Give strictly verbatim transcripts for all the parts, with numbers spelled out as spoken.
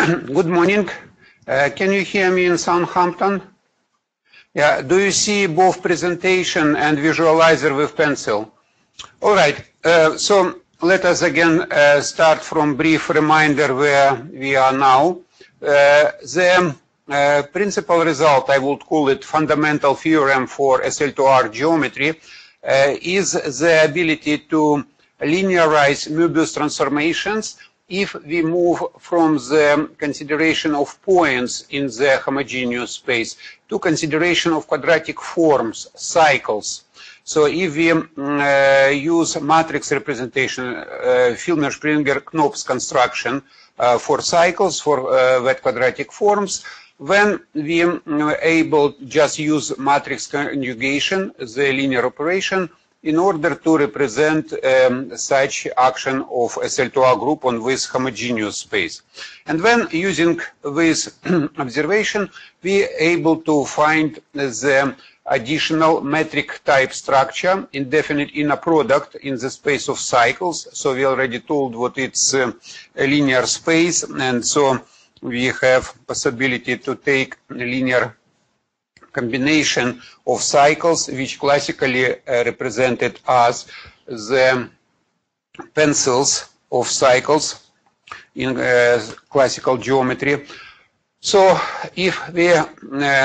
Good morning. Uh, can you hear me in Southampton? Yeah. Do you see both presentation and visualizer with pencil? All right. Uh, so let us again uh, start from brief reminder where we are now. Uh, the uh, principal result, I would call it fundamental theorem for S L two R geometry, uh, is the ability to linearize Möbius transformations if we move from the consideration of points in the homogeneous space to consideration of quadratic forms, cycles. So if we uh, use matrix representation, uh, Filmer-Springer-Knopf construction uh, for cycles, for uh, wet quadratic forms, when we are able to just use matrix conjugation, the linear operation, in order to represent um, such action of S L two R group on this homogeneous space. And when using this observation, we are able to find the additional metric type structure, indefinite inner product in the space of cycles. So we already told what it's uh, a linear space, and so we have possibility to take linear combination of cycles, which classically uh, represented as the pencils of cycles in uh, classical geometry. So if we uh,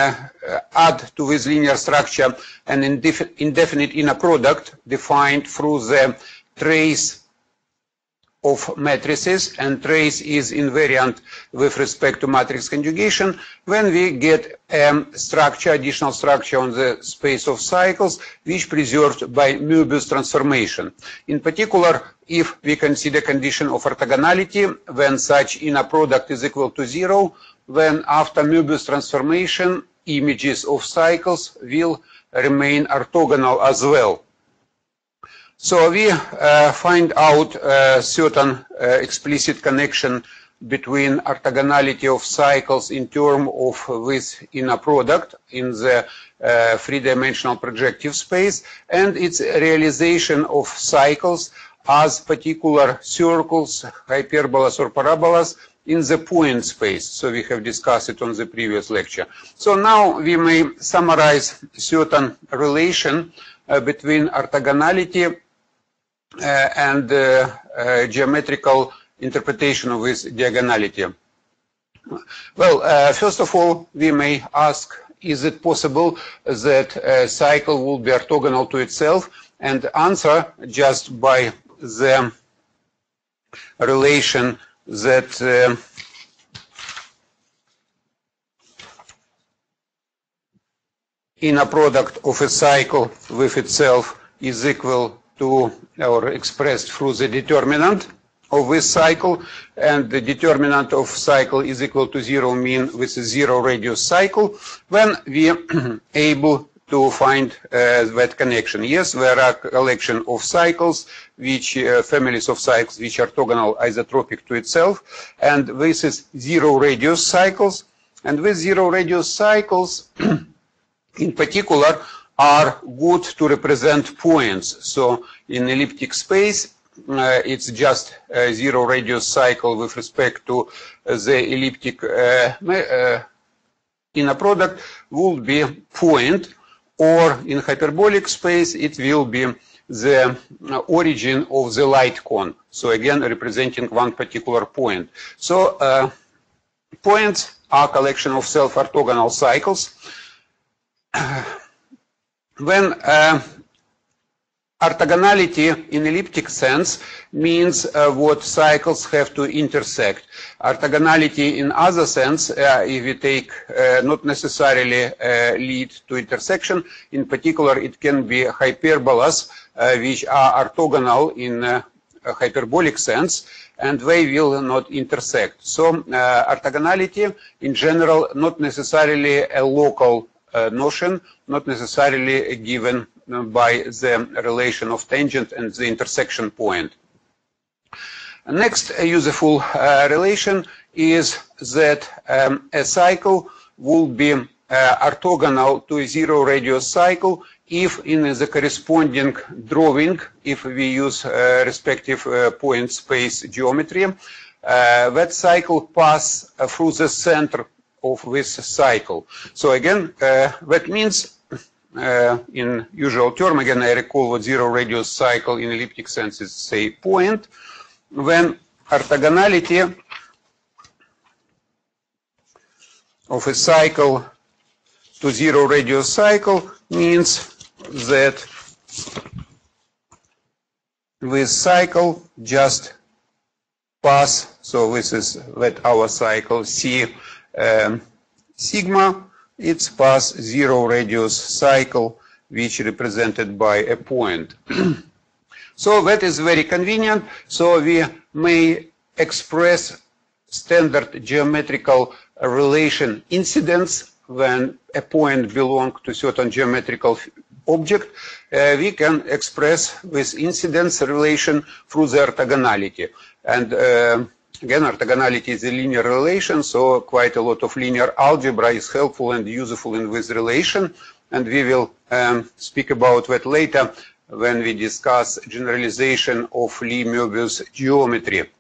add to this linear structure an indefinite inner product defined through the trace of matrices, and trace is invariant with respect to matrix conjugation, when we get a structure, additional structure on the space of cycles, which preserved by Möbius transformation. In particular, if we consider condition of orthogonality, when such inner product is equal to zero, when after Möbius transformation, images of cycles will remain orthogonal as well. So we uh, find out a certain uh, explicit connection between orthogonality of cycles in terms of this inner product in the uh, three-dimensional projective space, and its realization of cycles as particular circles, hyperbolas or parabolas in the point space. So we have discussed it on the previous lecture. So now we may summarize certain relation uh, between orthogonality Uh, and uh, uh, geometrical interpretation of this diagonality. Well, uh, first of all, we may ask, is it possible that a cycle will be orthogonal to itself? And answer just by the relation that uh, inner product of a cycle with itself is equal to, or expressed through the determinant of this cycle, and the determinant of cycle is equal to zero, mean with a zero radius cycle, when we are able to find uh, that connection. Yes, there are a collection of cycles, which uh, families of cycles which are orthogonal isotropic to itself, and this is zero radius cycles, and with zero radius cycles, in particular, are good to represent points. So in elliptic space, uh, it's just a zero radius cycle with respect to uh, the elliptic uh, uh, inner product will be point, or in hyperbolic space, it will be the origin of the light cone. So again, representing one particular point. So uh, points are collection of self-orthogonal cycles. When uh, orthogonality in elliptic sense means uh, what cycles have to intersect. Orthogonality in other sense, uh, if we take uh, not necessarily uh, lead to intersection, in particular it can be hyperbolas uh, which are orthogonal in uh, a hyperbolic sense, and they will not intersect. So uh, orthogonality in general not necessarily a local Uh, notion, not necessarily given uh, by the relation of tangent and the intersection point. Next uh, useful uh, relation is that um, a cycle will be uh, orthogonal to a zero radius cycle if in the corresponding drawing, if we use uh, respective uh, point space geometry, uh, that cycle pass uh, through the center of this cycle. So again, uh, that means uh, in usual term, again, I recall what zero radius cycle in elliptic sense is, say, point, when orthogonality of a cycle to zero radius cycle means that this cycle just pass, so this is that our cycle C um, sigma, it's pass zero radius cycle which represented by a point. So that is very convenient, so we may express standard geometrical relation incidence when a point belongs to certain geometrical object, uh, we can express this incidence relation through the orthogonality. And uh, again, orthogonality is a linear relation, so quite a lot of linear algebra is helpful and useful in this relation. And we will um, speak about that later when we discuss generalization of Lie-Möbius geometry.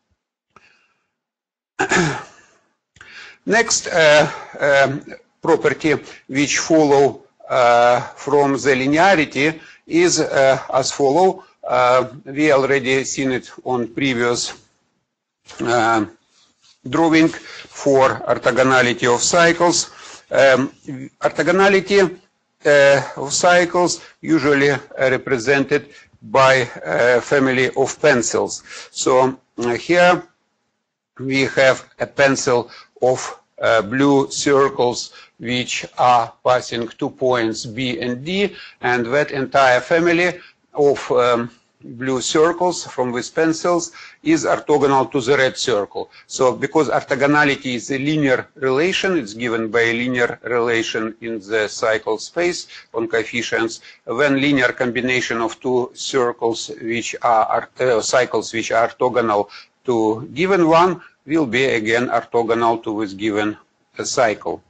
Next uh, um, property which follow uh, from the linearity is uh, as follow. Uh, we already seen it on previous uh, drawing for orthogonality of cycles. Um, orthogonality uh, of cycles usually uh, represented by a family of pencils. So uh, here we have a pencil of uh, blue circles which are passing two points B and D, and that entire family of um, blue circles from these pencils is orthogonal to the red circle. So because orthogonality is a linear relation, it's given by a linear relation in the cycle space on coefficients, when linear combination of two circles which are uh, cycles which are orthogonal to given one will be again orthogonal to this given uh, cycle.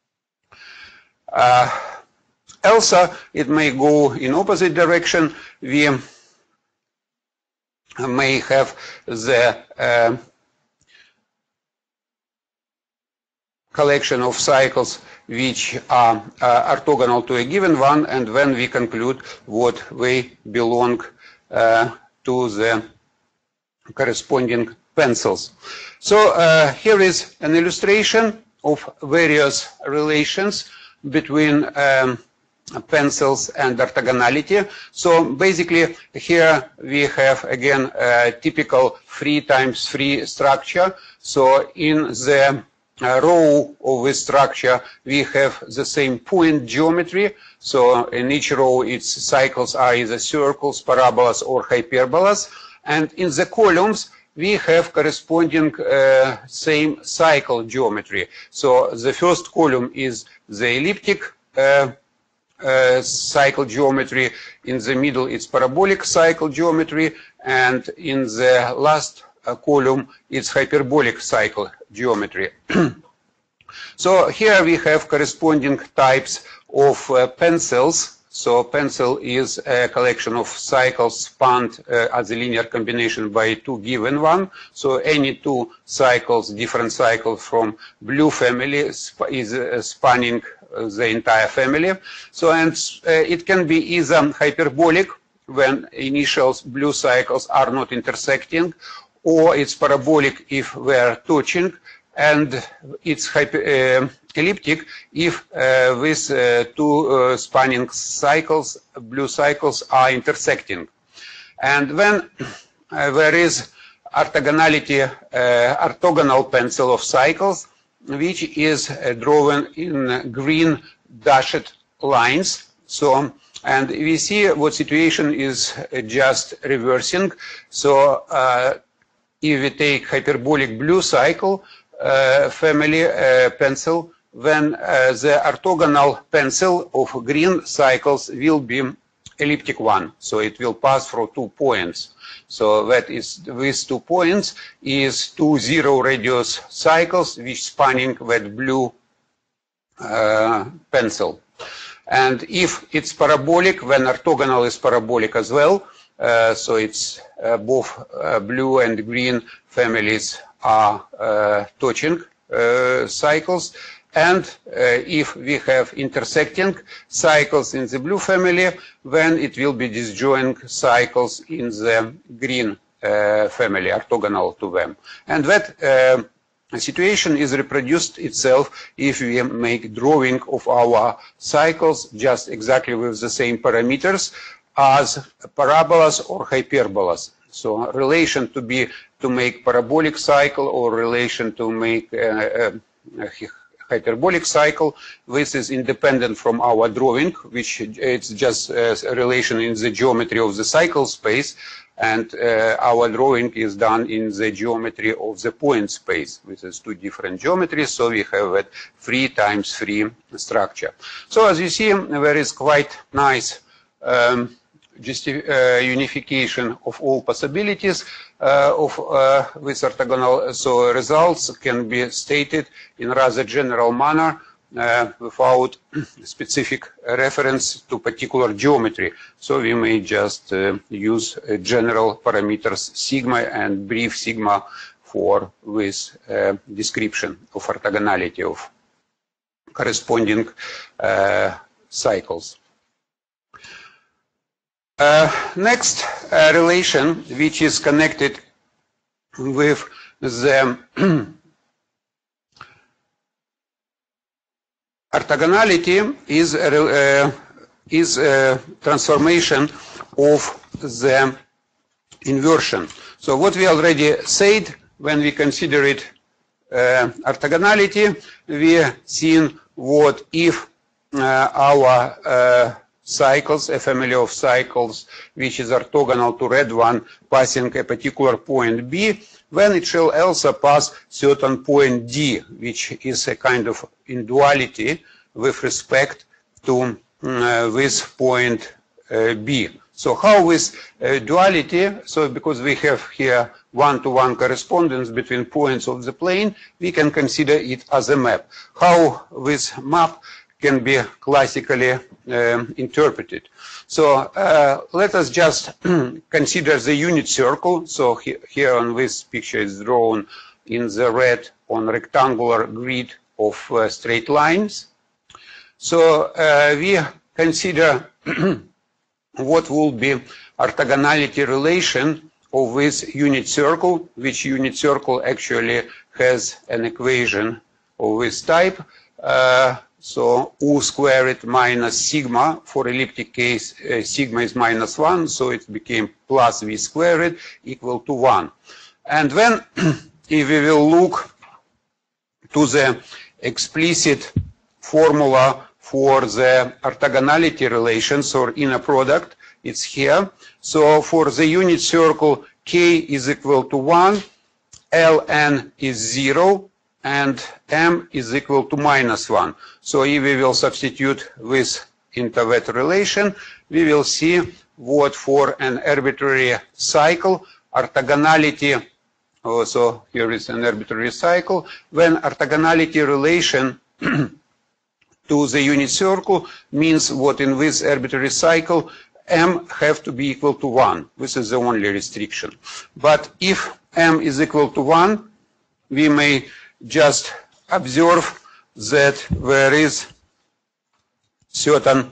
Uh, also, it may go in opposite direction. We may have the uh, collection of cycles which are uh, orthogonal to a given one, and when we conclude what they belong uh, to the corresponding pencils. So uh, here is an illustration of various relations between um, pencils and orthogonality. So basically here we have again a typical three times three structure. So in the uh, row of this structure we have the same point geometry. So in each row its cycles are either circles, parabolas or hyperbolas. And in the columns we have corresponding uh, same cycle geometry. So the first column is the elliptic uh, uh, cycle geometry, in the middle it's parabolic cycle geometry, and in the last uh, column it's hyperbolic cycle geometry. So here we have corresponding types of uh, pencils. So pencil is a collection of cycles spanned uh, as a linear combination by two given one. So any two cycles, different cycles from blue family sp is uh, spanning uh, the entire family. So and uh, it can be either hyperbolic when initial blue cycles are not intersecting, or it's parabolic if they're touching, and it's hyper, uh, elliptic if uh, these uh, two uh, spanning cycles, blue cycles, are intersecting. And when uh, there is orthogonality, uh, orthogonal pencil of cycles, which is uh, drawn in green dashed lines. So, and we see what situation is uh, just reversing. So, uh, if we take hyperbolic blue cycle, Uh, family uh, pencil, then uh, the orthogonal pencil of green cycles will be elliptic one. So it will pass through two points. So that is, these two points is two zero radius cycles which spanning that blue uh, pencil. And if it's parabolic, when orthogonal is parabolic as well, Uh, so it's uh, both uh, blue and green families are uh, touching uh, cycles. And uh, if we have intersecting cycles in the blue family, then it will be disjoint cycles in the green uh, family, orthogonal to them. And that uh, situation is reproduced itself if we make drawing of our cycles just exactly with the same parameters as parabolas or hyperbolas. So relation to be to make parabolic cycle or relation to make uh, uh, hyperbolic cycle, this is independent from our drawing, which it's just uh, a relation in the geometry of the cycle space, and uh, our drawing is done in the geometry of the point space, which is two different geometries, so we have that three times three structure. So as you see, there is quite nice um, just uh, unification of all possibilities uh, of uh, this orthogonal. So results can be stated in rather general manner uh, without specific reference to particular geometry. So we may just uh, use uh, general parameters sigma and brief sigma for this uh, description of orthogonality of corresponding uh, cycles. Uh, next uh, relation, which is connected with the orthogonality, is uh, is a transformation of the inversion. So what we already said when we consider it uh, orthogonality, we seen what if uh, our uh, cycles, a family of cycles which is orthogonal to red one passing a particular point B, then it shall also pass certain point D, which is a kind of in duality with respect to uh, this point uh, B. So how with uh, duality, so because we have here one-to-one correspondence between points of the plane, we can consider it as a map. How this map can be classically um, interpreted. So uh, let us just consider the unit circle. So he, here on this picture is drawn in the red on rectangular grid of uh, straight lines. So uh, we consider what will be orthogonality relation of this unit circle, which unit circle actually has an equation of this type. Uh, So U squared minus sigma, for elliptic case, uh, sigma is minus one, so it became plus V squared equal to one. And then if we will look to the explicit formula for the orthogonality relations or inner product, it's here. So for the unit circle, K is equal to one, Ln is zero, and M is equal to minus one. So if we will substitute this into that relation, we will see what for an arbitrary cycle, orthogonality, oh, so here is an arbitrary cycle, when orthogonality relation to the unit circle means what in this arbitrary cycle, M have to be equal to one. This is the only restriction. But if M is equal to one, we may just observe that there is certain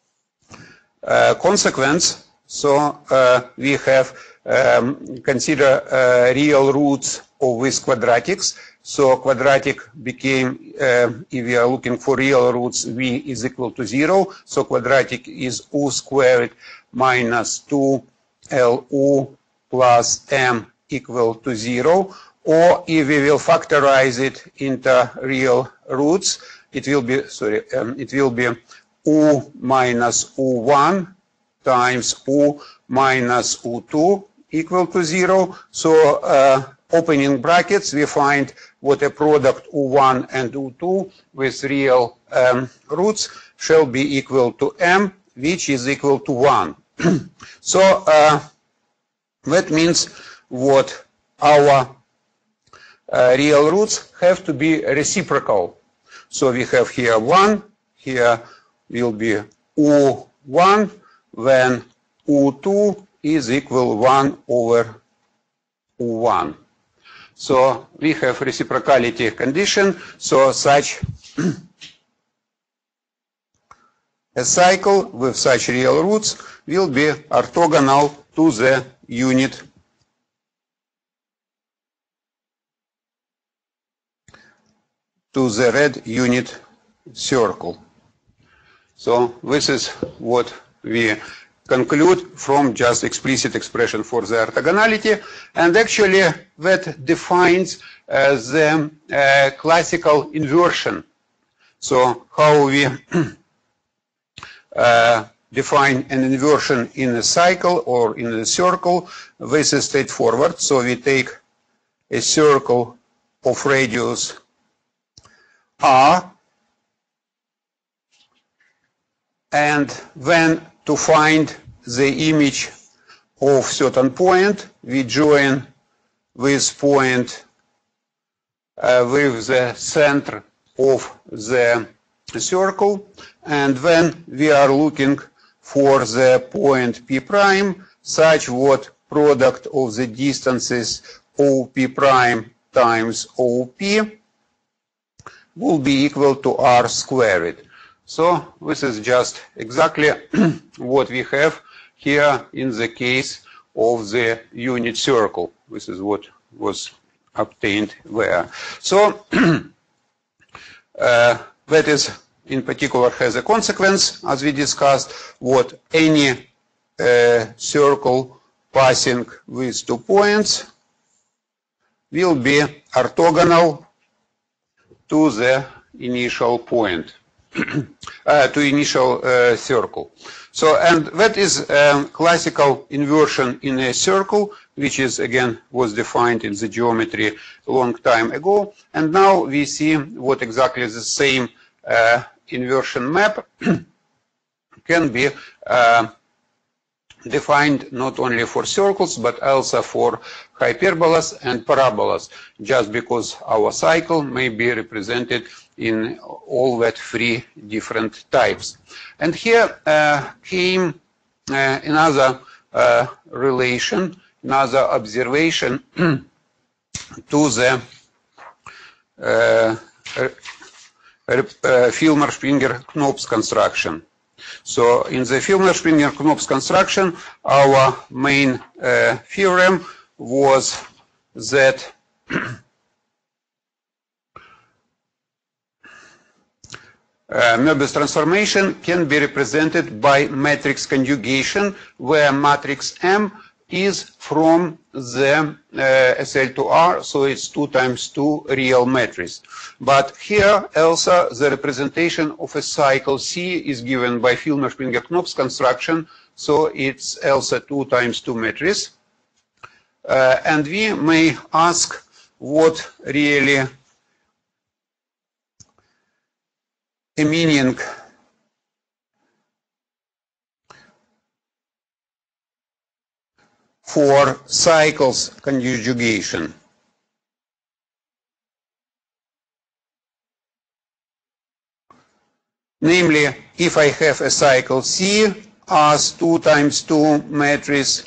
uh, consequence. So uh, we have um, consider uh, real roots of these quadratics. So quadratic became, uh, if we are looking for real roots, V is equal to zero. So quadratic is U squared minus two L U plus M equal to zero. Or if we will factorize it into real roots, it will be, sorry, um, it will be U minus U one times U minus U two equal to zero. So uh, opening brackets, we find what a product U one and U two with real um, roots shall be equal to M, which is equal to one. So uh, that means what our Uh, real roots have to be reciprocal. So we have here one, here will be U one, then U two, is equal one over one. So we have reciprocality condition, so such a cycle with such real roots will be orthogonal to the unit to the red unit circle. So this is what we conclude from just explicit expression for the orthogonality, and actually that defines uh, the uh, classical inversion. So how we uh, define an inversion in a cycle or in a circle, this is straightforward. So we take a circle of radius R, and then to find the image of certain point, we join this point uh, with the center of the circle, and then we are looking for the point P prime, such what product of the distances O P prime times O P will be equal to R squared. So this is just exactly what we have here in the case of the unit circle. This is what was obtained there. So uh, that is in particular has a consequence, as we discussed, what any uh, circle passing with two points will be orthogonal to the initial point, uh, to initial uh, circle. So, and that is um, classical inversion in a circle, which is again was defined in the geometry a long time ago. And now we see what exactly the same uh, inversion map can be uh, defined not only for circles but also for hyperbolas and parabolas, just because our cycle may be represented in all that three different types. And here uh, came uh, another uh, relation, another observation to the uh, uh, Filmer-Springer-Knopf construction. So in the Filmer-Springer-Knopf construction, our main uh, theorem was that Uh, Möbius transformation can be represented by matrix conjugation, where matrix M is from the uh, S L to R, so it's two times two real matrix. But here also the representation of a cycle C is given by Filmer-Springer-Knopf construction, so it's also two times two matrix. Uh, and we may ask what really a meaning for cycles conjugation. Namely, if I have a cycle C as two times two matrix,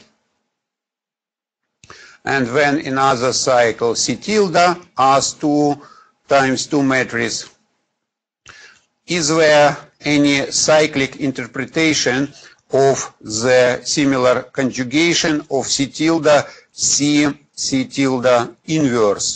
and then another cycle C tilde as two times two matrix, is there any cyclic interpretation of the similar conjugation of C tilde C C tilde inverse?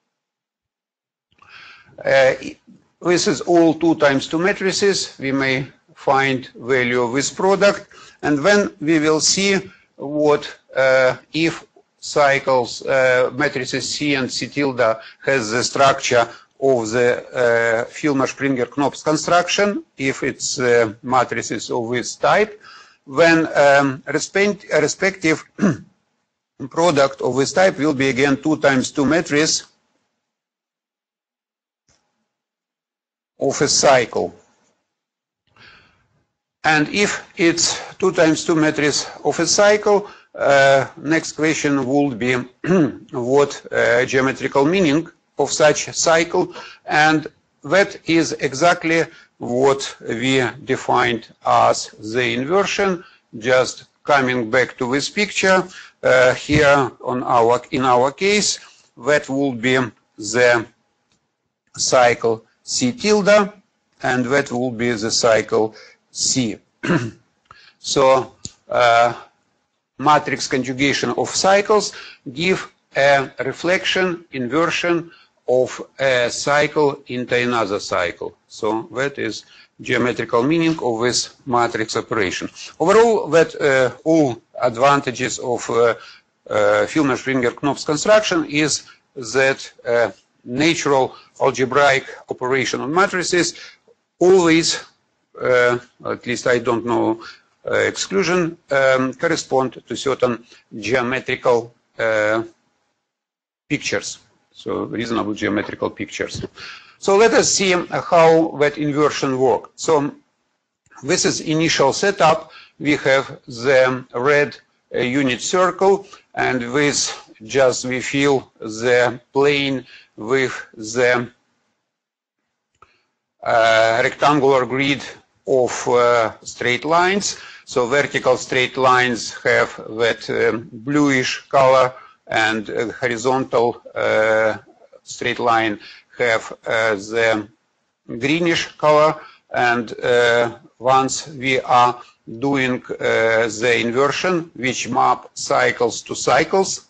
Uh, this is all two times two matrices. We may find value of this product, and then we will see what uh, if cycles uh, matrices C and C tilde has the structure of the uh, Filmer-Springer-Knopf construction, if it's uh, matrices of this type, then um, respect, respective product of this type will be again two times two matrix of a cycle. And if it's two times two matrix of a cycle, uh, next question would be what uh, geometrical meaning of such cycle, and that is exactly what we defined as the inversion, just coming back to this picture, uh, here on our, in our case, that will be the cycle C tilde, and that will be the cycle C. So, uh, matrix conjugation of cycles give a reflection, inversion of a cycle into another cycle. So that is geometrical meaning of this matrix operation. Overall, that uh, all advantages of uh, uh, Filmer-Springer-Knopf construction is that uh, natural algebraic operation on matrices always, uh, at least I don't know uh, exclusion, um, correspond to certain geometrical uh, pictures. So reasonable geometrical pictures. So let us see how that inversion works. So this is initial setup. We have the red uh, unit circle, and with just we fill the plane with the uh, rectangular grid of uh, straight lines. So vertical straight lines have that um, bluish color, and uh, horizontal uh, straight line have uh, the greenish color. And uh, once we are doing uh, the inversion, which map cycles to cycles,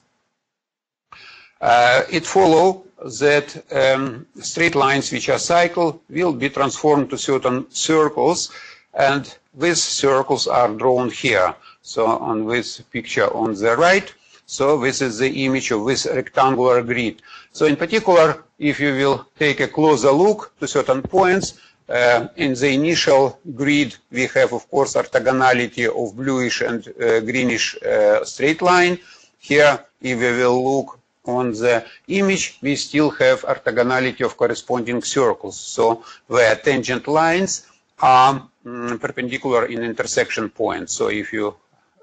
uh, it follows that um, straight lines which are cycle will be transformed to certain circles, and these circles are drawn here. So on this picture on the right, so this is the image of this rectangular grid. So in particular, if you will take a closer look to certain points, uh, in the initial grid, we have, of course, orthogonality of bluish and uh, greenish uh, straight line. Here, if we will look on the image, we still have orthogonality of corresponding circles. So where tangent lines are um, perpendicular in intersection points. So if you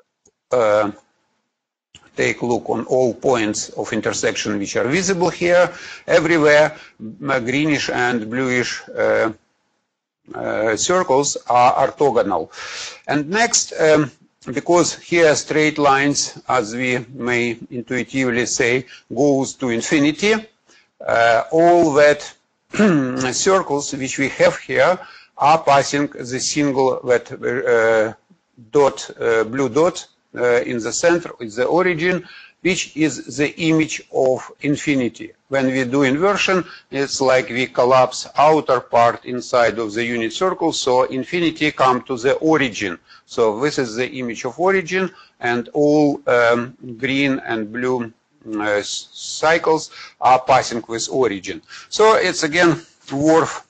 uh, take a look on all points of intersection which are visible here, everywhere greenish and bluish uh, uh, circles are orthogonal. And next, um, because here straight lines, as we may intuitively say, goes to infinity, uh, all that circles which we have here are passing the single that uh, dot, uh, blue dot uh, in the center, is the origin, which is the image of infinity. When we do inversion, it's like we collapse outer part inside of the unit circle, so infinity come to the origin. So this is the image of origin, and all um, green and blue uh, cycles are passing with origin. So it's again worth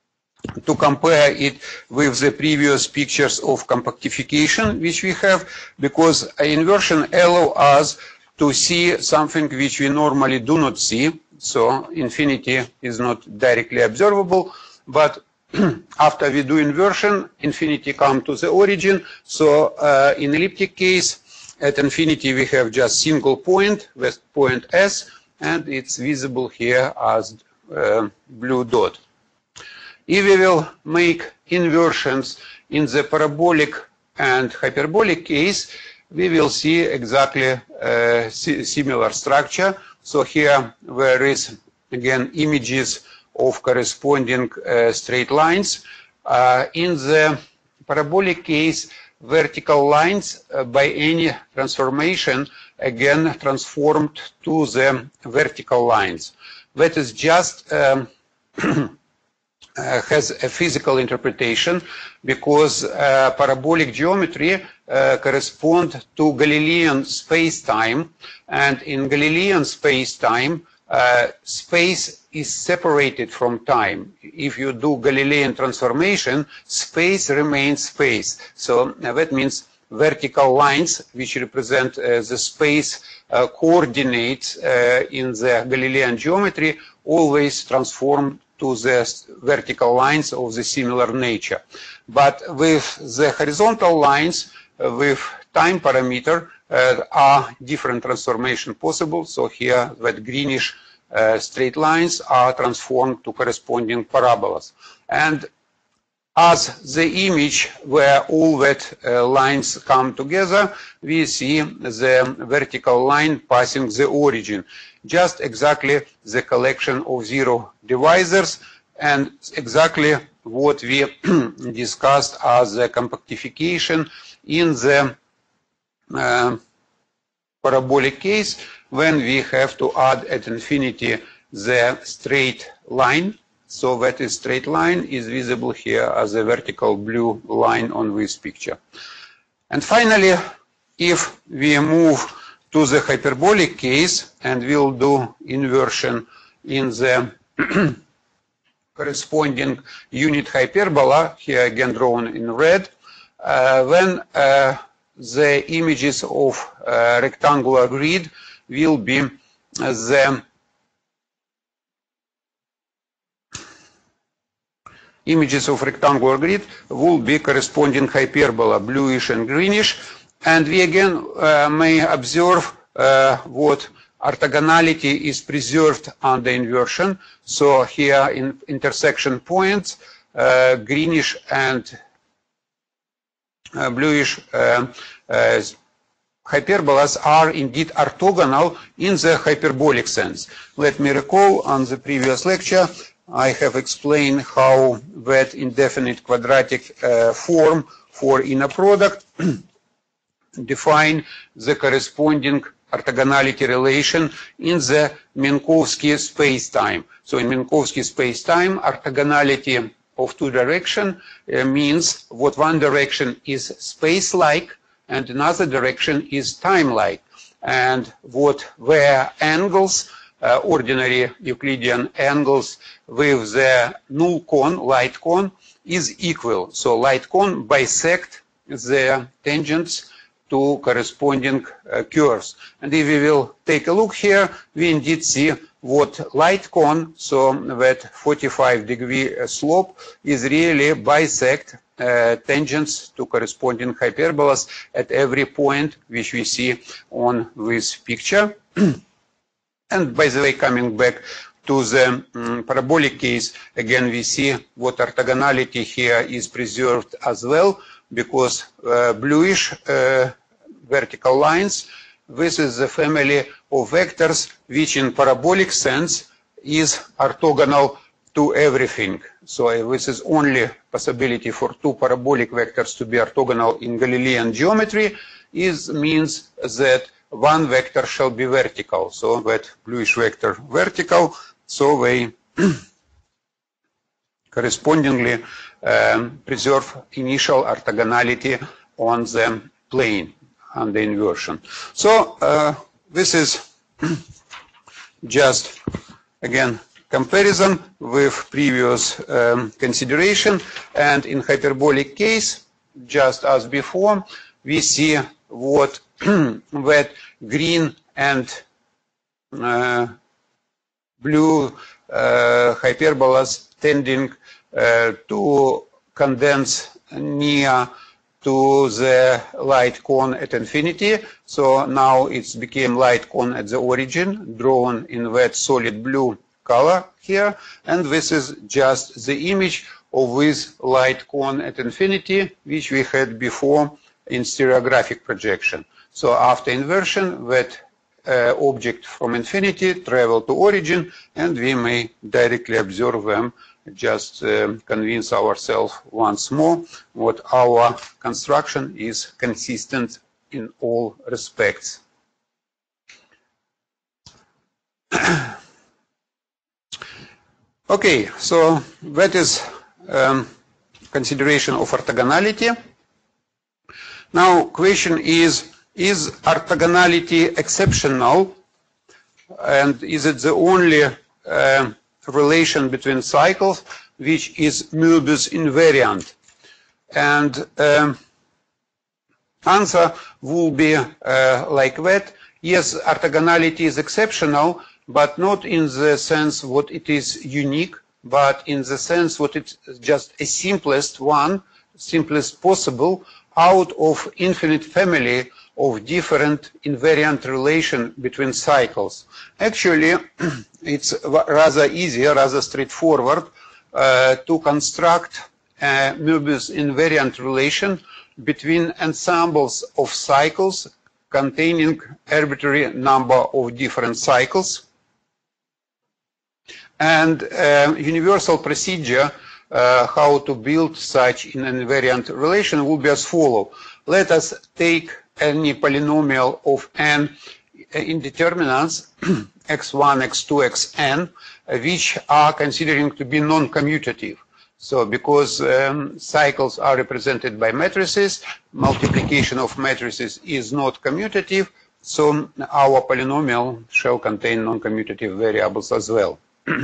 to compare it with the previous pictures of compactification which we have, because inversion allows us to see something which we normally do not see. So infinity is not directly observable, but after we do inversion, infinity come to the origin. So uh, in elliptic case, at infinity we have just single point, with point S, and it's visible here as uh, blue dot. If we will make inversions in the parabolic and hyperbolic case, we will see exactly uh, similar structure. So here there is again images of corresponding uh, straight lines. Uh, in the parabolic case, vertical lines uh, by any transformation again transformed to the vertical lines. That is just um, Uh, has a physical interpretation, because uh, parabolic geometry uh, correspond to Galilean space-time, and in Galilean space-time, uh, space is separated from time. If you do Galilean transformation, space remains space. So uh, that means vertical lines, which represent uh, the space uh, coordinates uh, in the Galilean geometry, always transform to the vertical lines of the similar nature. But with the horizontal lines, uh, with time parameter, uh, are different transformation possible. So here that greenish uh, straight lines are transformed to corresponding parabolas. And as the image where all that uh, lines come together, we see the vertical line passing the origin. Just exactly the collection of zero divisors and exactly what we discussed as the compactification in the uh, parabolic case when we have to add at infinity the straight line. So that is straight line is visible here as a vertical blue line on this picture. And finally, if we move to the hyperbolic case and we'll do inversion in the corresponding unit hyperbola, here again drawn in red, uh, when uh, the images of uh, rectangular grid will be uh, the images of rectangular grid will be corresponding hyperbola, bluish and greenish, and we again uh, may observe uh, what orthogonality is preserved under inversion. So here in intersection points, uh, greenish and uh, bluish uh, uh, hyperbolas are indeed orthogonal in the hyperbolic sense. Let me recall on the previous lecture, I have explained how that indefinite quadratic uh, form for inner product define the corresponding orthogonality relation in the Minkowski space-time. So in Minkowski space-time, orthogonality of two direction uh, means what one direction is space-like and another direction is time-like. And what where angles, uh, ordinary Euclidean angles with the null cone, light cone, is equal. So light cone bisect the tangents to corresponding uh, curves. And if we will take a look here, we indeed see what light cone, so that forty-five degree slope is really bisect uh, tangents to corresponding hyperbolas at every point which we see on this picture. And by the way, coming back to the um, parabolic case, again we see what orthogonality here is preserved as well, because uh, bluish uh, vertical lines, this is the family of vectors which in parabolic sense is orthogonal to everything. So this is only possibility for two parabolic vectors to be orthogonal in Galilean geometry is means that one vector shall be vertical. So that bluish vector vertical, so they correspondingly um, preserve initial orthogonality on the plane and the inversion. So uh, this is just again comparison with previous um, consideration, and in hyperbolic case, just as before, we see what that green and uh, blue uh, hyperbolas tending uh, to condense near to the light cone at infinity. So now it's became light cone at the origin, drawn in that solid blue color here. And this is just the image of this light cone at infinity, which we had before in stereographic projection. So after inversion, that uh, object from infinity travel to origin, and we may directly observe them. Just uh, convince ourselves once more what our construction is consistent in all respects. Okay, so that is um, consideration of orthogonality. Now, question is, is orthogonality exceptional, and is it the only uh, relation between cycles which is Möbius invariant? And um, answer will be uh, like that. Yes, orthogonality is exceptional, but not in the sense what it is unique, but in the sense what it's just a simplest one, simplest possible out of infinite family of different invariant relation between cycles. Actually, it's rather easy, rather straightforward uh, to construct a Möbius invariant relation between ensembles of cycles containing arbitrary number of different cycles. And uh, universal procedure uh, how to build such an invariant relation will be as follows. Let us take any polynomial of n indeterminants x one, x two, xn, which are considering to be non-commutative. So because um, cycles are represented by matrices, multiplication of matrices is not commutative, so our polynomial shall contain non-commutative variables as well.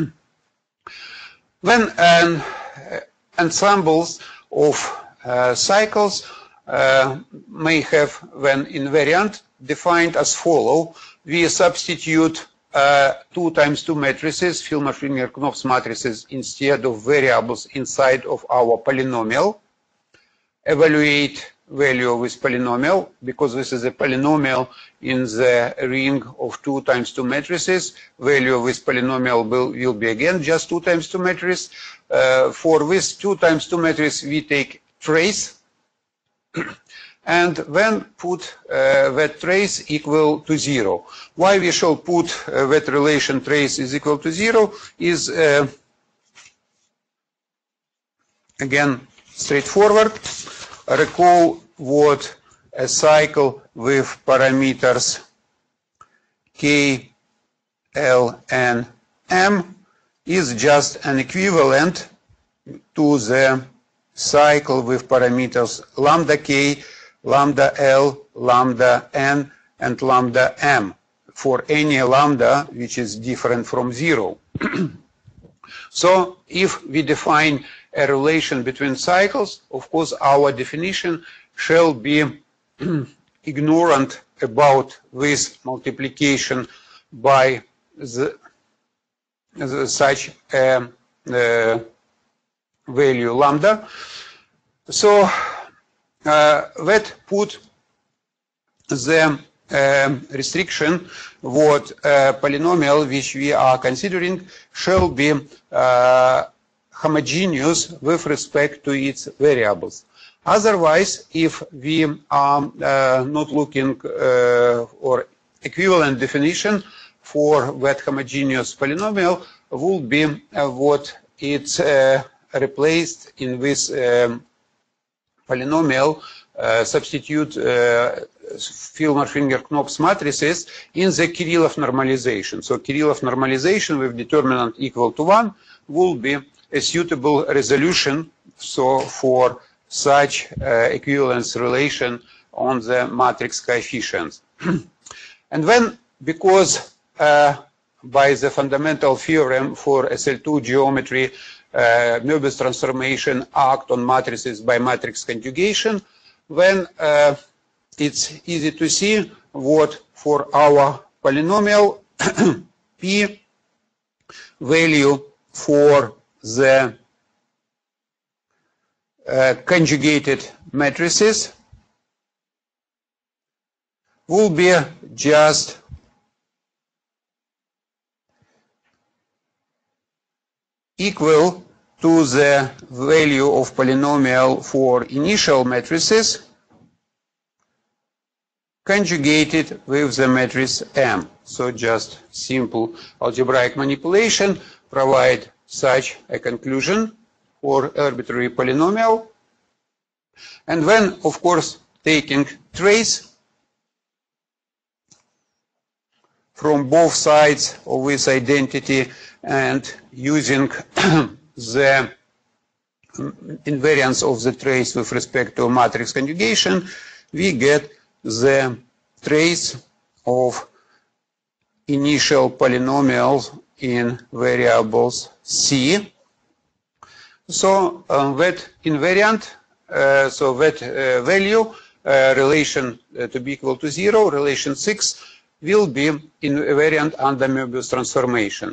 When um, ensembles of uh, cycles uh, may have when invariant defined as follow, we substitute uh, two times two matrices, Filmer-Finger-Knopf matrices, instead of variables inside of our polynomial, evaluate value with polynomial, because this is a polynomial in the ring of two times two matrices. Value with polynomial will, will be again just two times two matrix. Uh, for this two times two matrix, we take trace, and then put uh, that trace equal to zero. Why we shall put uh, that relation trace is equal to zero is uh, again straightforward. Recall what a cycle with parameters k, l, and m is just an equivalent to the cycle with parameters lambda k, lambda l, lambda n, and lambda m for any lambda which is different from zero. So if we define a relation between cycles, of course our definition shall be ignorant about this multiplication by the, the such a, a value lambda. So uh, that put the uh, restriction what uh, polynomial which we are considering shall be uh, homogeneous with respect to its variables. Otherwise, if we are uh, not looking uh, or equivalent definition for that homogeneous polynomial will be uh, what it's uh, replaced in this um, polynomial, uh, substitute uh, Filmer-Finger-Knopf matrices in the Kirillov normalization. So Kirillov normalization with determinant equal to one will be a suitable resolution so for such uh, equivalence relation on the matrix coefficients. And then, because uh, by the fundamental theorem for S L two geometry, uh, Möbius transformation act on matrices by matrix conjugation, then uh, it's easy to see what for our polynomial p value for the uh, conjugated matrices will be just equal to the value of polynomial for initial matrices conjugated with the matrix M. So just simple algebraic manipulation provide such a conclusion for arbitrary polynomial. And then, of course, taking trace from both sides of this identity and using the invariance of the trace with respect to matrix conjugation, we get the trace of initial polynomials in variables C. So uh, that invariant, uh, so that uh, value, uh, relation uh, to be equal to zero, relation six, will be invariant under Möbius transformation.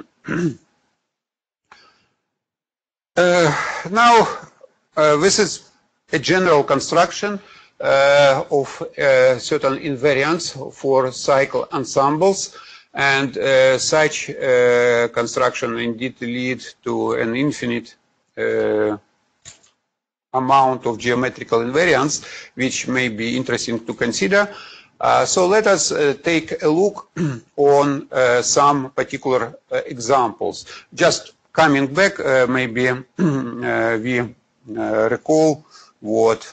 uh, now, uh, this is a general construction uh, of uh, certain invariants for cycle ensembles, and uh, such uh, construction indeed lead to an infinite uh, amount of geometrical invariants, which may be interesting to consider. Uh, so let us uh, take a look on uh, some particular uh, examples. Just coming back, uh, maybe uh, we uh, recall what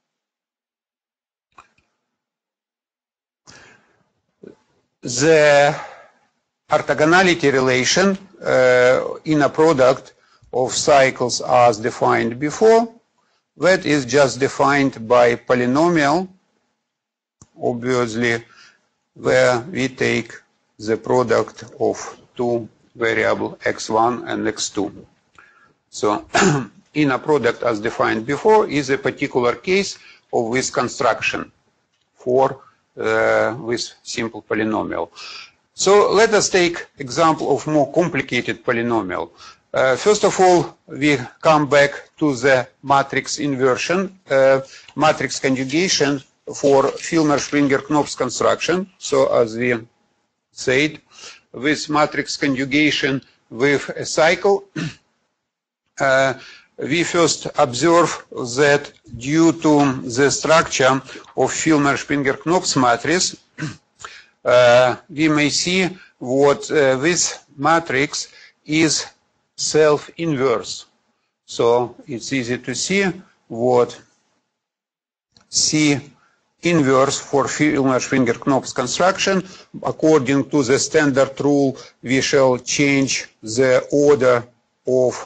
the orthogonality relation uh, in a product of cycles as defined before. That is just defined by polynomial, obviously, where we take the product of two variable x one and x two. So in a product as defined before is a particular case of this construction for uh, with simple polynomial. So let us take example of more complicated polynomial. Uh, first of all, we come back to the matrix inversion, uh, matrix conjugation for Filmer-Springer-Knopf construction. So as we said, with matrix conjugation with a cycle, uh, we first observe that due to the structure of Filmer-Springer-Knopf matrix, uh, we may see what uh, this matrix is self-inverse. So it's easy to see what C inverse for Filmer-Springer-Knopf construction. According to the standard rule, we shall change the order of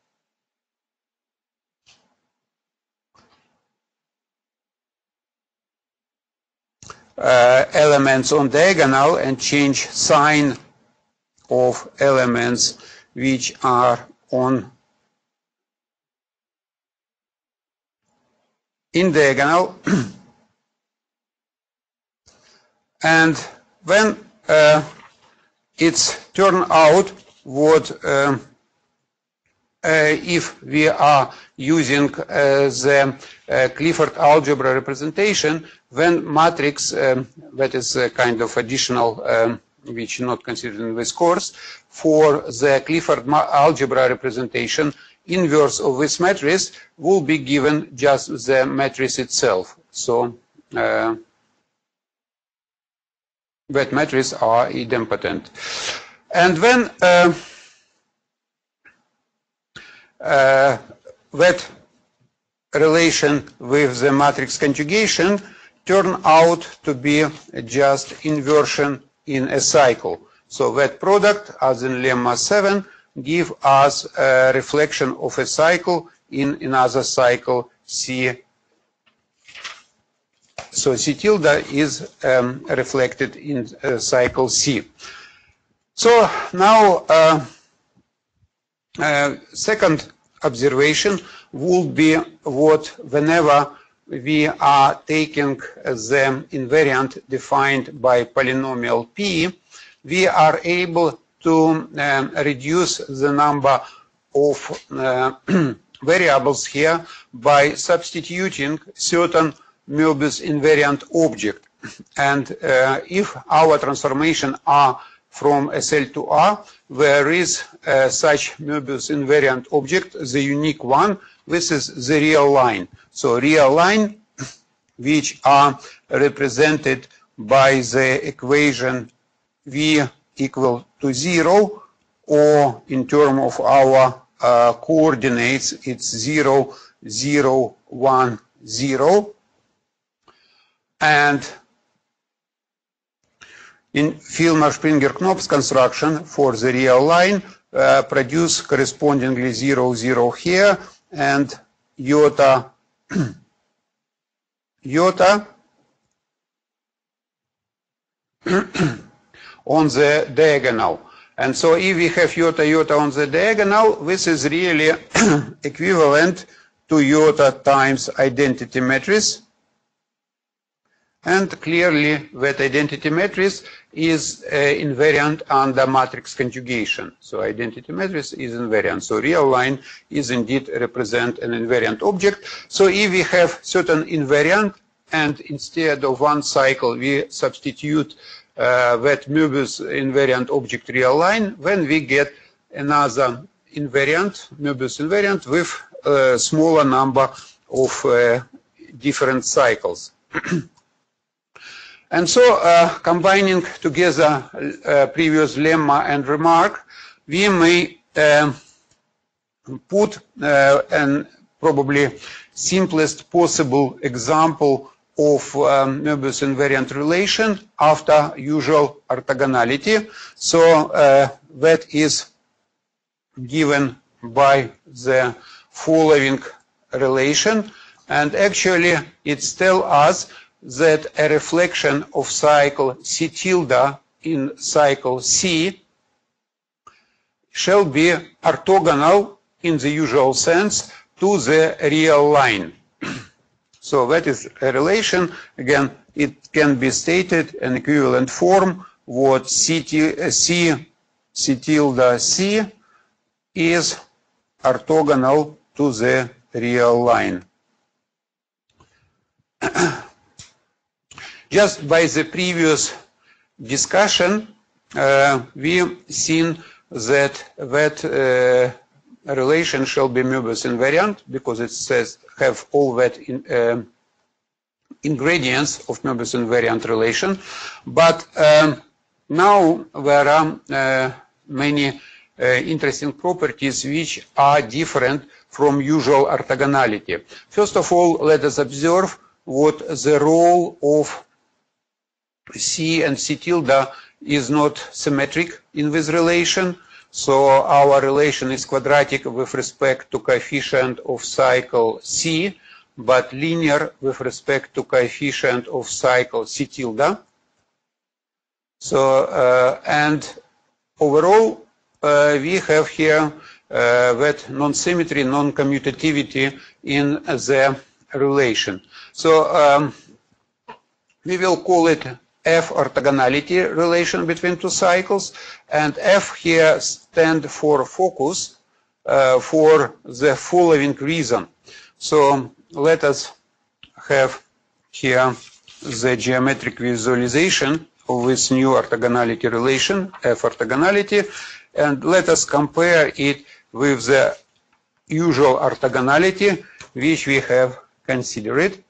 uh, elements on diagonal and change sign of elements which are on in diagonal. And when uh, it's turned out what uh, uh, if we are using uh, the uh, Clifford algebra representation, when matrix, um, that is a kind of additional um, which is not considered in this course, for the Clifford algebra representation, inverse of this matrix will be given just the matrix itself. So uh, that matrices are idempotent. And when uh, uh, that relation with the matrix conjugation turn out to be just inversion in a cycle. So that product, as in lemma seven, give us a reflection of a cycle in another cycle C. So C tilde is um, reflected in uh, cycle C. So now uh, uh, second observation would be what whenever we are taking the invariant defined by polynomial P, we are able to um, reduce the number of uh, variables here by substituting certain Möbius invariant object. And uh, if our transformation are from S L to R, there is uh, such Möbius invariant object, the unique one, this is the real line. So real line, which are represented by the equation V equal to zero, or in terms of our uh, coordinates, it's zero, zero, one, zero. And in Filmer-Springer-Knopf construction for the real line, uh, produce correspondingly zero, zero here, and iota, iota on the diagonal. And so if we have iota, iota on the diagonal, this is really equivalent to iota times identity matrix. And clearly that identity matrix is uh, invariant under matrix conjugation. So identity matrix is invariant. So real line is indeed represent an invariant object. So if we have certain invariant and instead of one cycle we substitute uh, that Möbius invariant object real line, then we get another invariant, Möbius invariant with a smaller number of uh, different cycles. And so, uh, combining together uh, previous lemma and remark, we may uh, put uh, an probably simplest possible example of um, Möbius invariant relation after usual orthogonality. So uh, that is given by the following relation, and actually it's tell us that a reflection of cycle C tilde in cycle C shall be orthogonal in the usual sense to the real line. So that is a relation. Again, it can be stated in equivalent form what C, C, C tilde C is orthogonal to the real line. Just by the previous discussion, uh, we've seen that that uh, relation shall be Möbius invariant because it says have all that in, uh, ingredients of Möbius invariant relation. But um, now there are uh, many uh, interesting properties which are different from usual orthogonality. First of all, let us observe what the role of C and C tilde is not symmetric in this relation. So our relation is quadratic with respect to coefficient of cycle C, but linear with respect to coefficient of cycle C tilde. So, uh, and overall, uh, we have here uh, that non-symmetry, non-commutativity in the relation. So um, we will call it F orthogonality relation between two cycles, and F here stand for focus uh, for the following reason. So let us have here the geometric visualization of this new orthogonality relation, F orthogonality, and let us compare it with the usual orthogonality which we have considered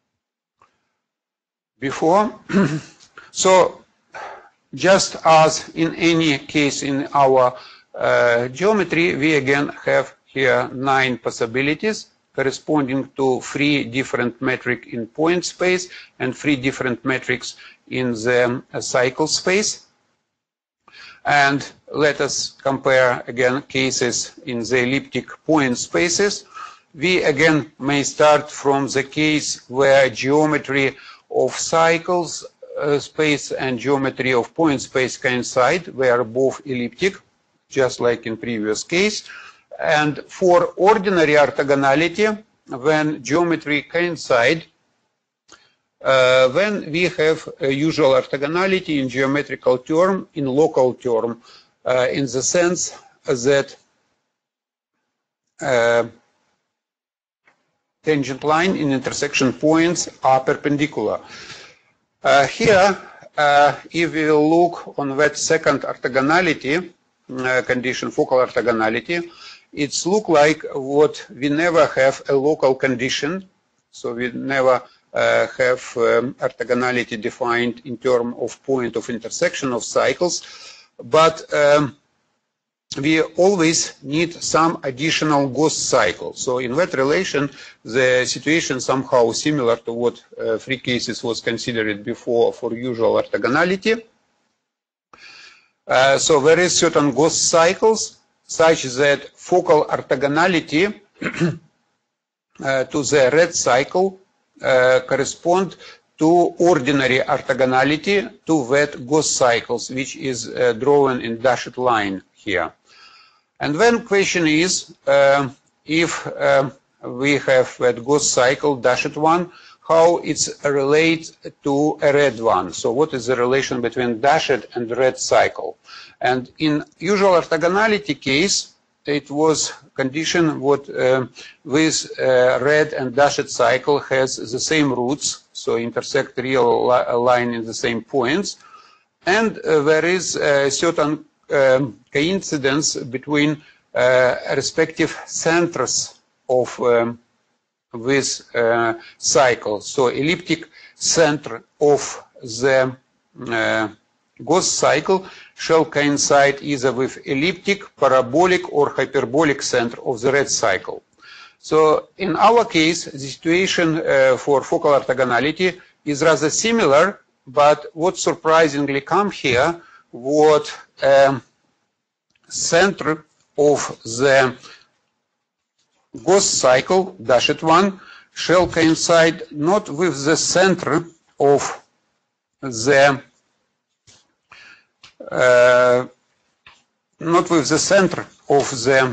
before. So, just as in any case in our uh, geometry, we again have here nine possibilities corresponding to three different metrics in point space and three different metrics in the uh, cycle space. And let us compare again cases in the elliptic point spaces. We again may start from the case where geometry of cycles Uh, space and geometry of point space coincide. They are both elliptic, just like in previous case. And for ordinary orthogonality, when geometry coincide, uh, then we have a usual orthogonality in geometrical term, in local term, uh, in the sense that uh, tangent line in intersection points are perpendicular. Uh, here, uh, if we look on that second orthogonality uh, condition, focal orthogonality, it's look like what we never have a local condition, so we never uh, have um, orthogonality defined in terms of point of intersection of cycles, but um, we always need some additional ghost cycle. So in that relation, the situation somehow similar to what uh, three cases was considered before for usual orthogonality. Uh, so there is certain ghost cycles such that focal orthogonality uh, to the red cycle uh, correspond to ordinary orthogonality to that ghost cycles, which is uh, drawn in dashed line here. And then question is, uh, if uh, we have that ghost cycle, dashed one, how it's related to a red one. So what is the relation between dashed and red cycle? And in usual orthogonality case, it was condition what uh, with uh, red and dashed cycle has the same roots, so intersect real li line in the same points. And uh, there is a certain Um, coincidence between uh, respective centers of um, with uh, cycle. So elliptic center of the uh, Gauss cycle shall coincide either with elliptic, parabolic, or hyperbolic center of the red cycle. So in our case, the situation uh, for focal orthogonality is rather similar, but what surprisingly come here, what um, center of the Gauss cycle, dashed one, shall coincide not with the center of the uh, not with the center of the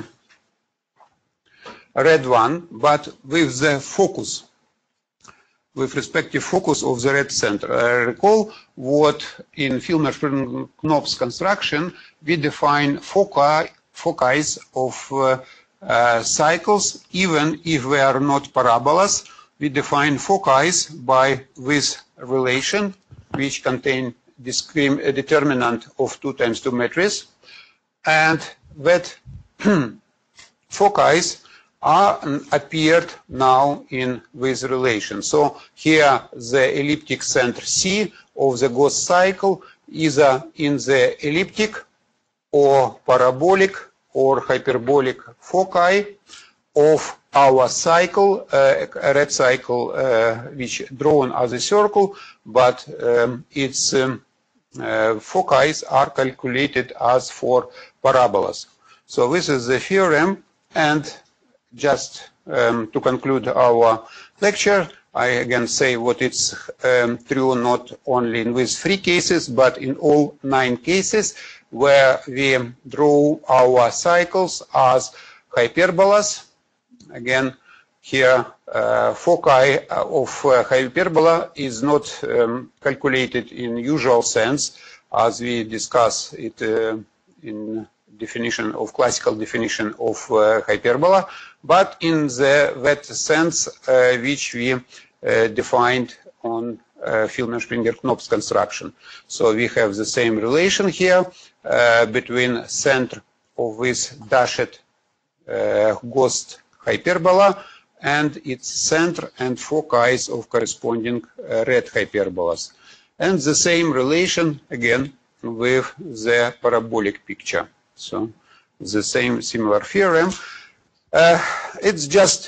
red one, but with the focus, with respective focus of the red center. I recall what in Filmer-Knopf's construction we define foci, foci of uh, uh, cycles, even if they are not parabolas. We define foci by with relation which contain discrim a determinant of two times two matrix, and that foci are appeared now in with relation. So here the elliptic center C of the Gauss cycle either in the elliptic or parabolic or hyperbolic foci of our cycle, uh, red cycle, uh, which drawn as a circle, but um, its um, uh, foci are calculated as for parabolas. So this is the theorem, and just um, to conclude our lecture, I again say what it's um, true not only in these three cases, but in all nine cases where we draw our cycles as hyperbolas. Again, here uh, foci of uh, hyperbola is not um, calculated in usual sense, as we discuss it uh, in definition of classical definition of uh, hyperbola, but in the that sense uh, which we uh, defined on uh, Filmer-Springer-Knopf's construction. So we have the same relation here uh, between center of this dashed uh, Gauss hyperbola and its center and foci of corresponding uh, red hyperbolas. And the same relation again with the parabolic picture. So the same similar theorem. Uh, it's just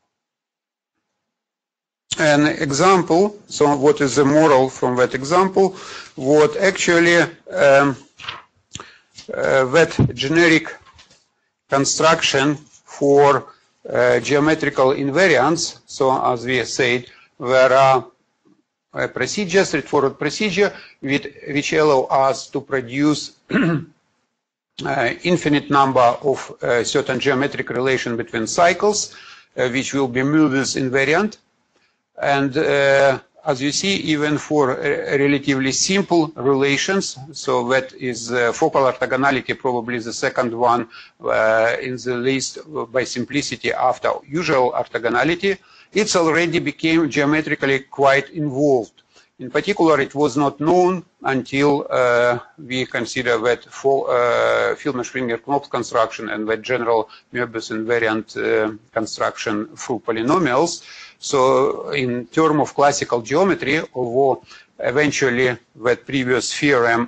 an example. So what is the moral from that example? What actually um, uh, that generic construction for uh, geometrical invariants. So as we said, there are a procedure, straightforward procedure, with, which allow us to produce Uh, infinite number of uh, certain geometric relation between cycles, uh, which will be Mulder's invariant. And uh, as you see, even for uh, relatively simple relations, so that is uh, focal orthogonality, probably the second one uh, in the list by simplicity after usual orthogonality, it's already became geometrically quite involved. In particular, it was not known until uh, we consider that for uh, Filmer-Springer-Knopf construction and that general Möbius invariant uh, construction through polynomials. So in terms of classical geometry, although eventually that previous theorem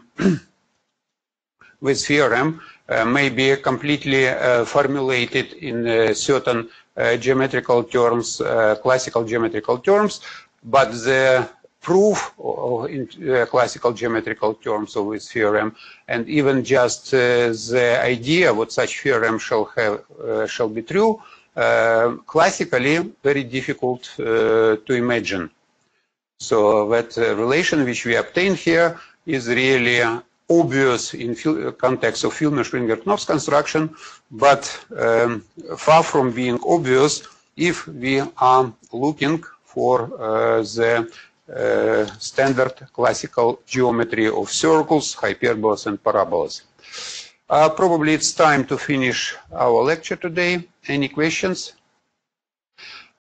with theorem uh, may be completely uh, formulated in uh, certain uh, geometrical terms, uh, classical geometrical terms, but the proof in uh, classical geometrical terms of this theorem, and even just uh, the idea what such theorem shall have uh, shall be true, uh, classically very difficult uh, to imagine. So that uh, relation which we obtain here is really uh, obvious in context of Filmer-Springer-Knopf's construction, but um, far from being obvious if we are looking for uh, the Uh, standard classical geometry of circles, hyperbolas, and parabolas. Uh, probably it's time to finish our lecture today. Any questions?